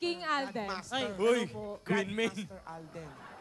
King Alden. Grandmaster. Uy, Ano po? Queen Min. Grandmaster Alden.